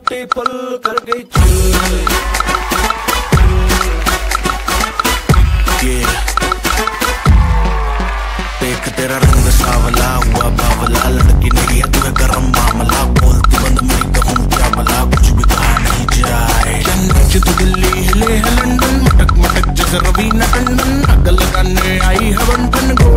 Beauty full कर गई chill. देख तेरा रंग सावला हुआ बावला, लड़की नहीं है तुझे गरम मामला, बोलती बंद मेरी कहूँ क्या भला, कुछ भी कहा नहीं जाए। चंदन तू दिल्ली हिले है लंदन, मटक मटक जैसे रवीना टंडन, अग लगाने आई है बंधन।